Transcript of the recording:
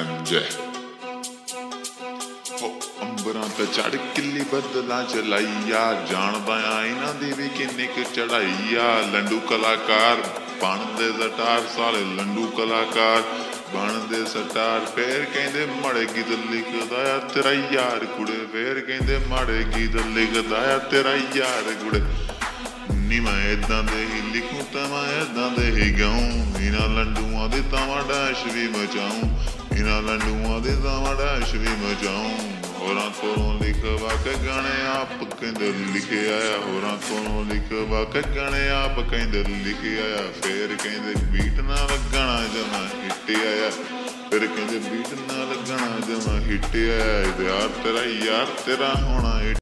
ਜੈ ਅੰਬਰਾਂ ਤੇ ਚੜ ਕਿੱਲੀ ਬਦਲਾਂ ਚਲਾਈਆ ਜਾਣਦਾ ਆ ਇਹਨਾਂ ਦੀ ਵੀ ਕਿੰਨੀ ਕੁ ਚੜਾਈ ਆ ਲੰਡੂ ਕਲਾਕਾਰ ਬਣਦੇ ਸਟਾਰ ਸਾਲੇ ਲੰਡੂ ਕਲਾਕਾਰ ਬਣਦੇ ਸਟਾਰ ਫੇਰ ਕਹਿੰਦੇ ਮਾੜੇ ਗੀਤ ਲਿਖਦਾ ਆ ਤੇਰਾ ਯਾਰ ਕੁੜੇ ਫੇਰ ਕਹਿੰਦੇ ਮਾੜੇ ਗੀਤ ਲਿਖਦਾ ਆ ਤੇਰਾ ਯਾਰ ਕੁੜੇ ਨੀ ਮੈਂ ਏਦਾਂ ਦੇ ਹੀ ਲਿਖੂ ਤਾਂ ਮੈਂ ਏਦਾਂ ਦੇ ਹੀ ਗਾਊਂ ਇਹਨਾਂ ਲੰਡੂਆਂ ਦੇ ਤਾਂ ਡੈਸ਼ ਵੀ ਮਚਾਊਂ ਇਹਨਾਂ ਲੰਡੂਆਂ ਦੇ ਤਾਂ ਡੈਸ਼ ਵੀ ਮਚਾਊਂ ਹੋਰਾਂ ਕੋਲੋਂ ਲਿਖਵਾ ਕੇ ਗਾਣੇ ਆਪ ਕਹਿੰਦੇ ਲਿਖੇ ਆਇਆ ਹੋਰਾਂ ਕੋਲੋਂ ਲਿਖਵਾ ਕੇ ਗਾਣੇ ਆਪ ਕਹਿੰਦੇ ਲਿਖੇ ਆਇਆ ਫੇਰ ਕਹਿੰਦੇ ਬੀਟ ਨਾਲ ਲੱਗਣਾ ਜਮਾ ਹਿੱਟ ਆਇਆ ਫਿਰ ਕਹਿੰਦੇ ਬੀਟ ਨਾਲ ਲੱਗਣਾ ਜਮਾ ਹਿੱਟ ਆਇਆ ਯਾਰ ਤੇਰਾ ਹੋਣਾ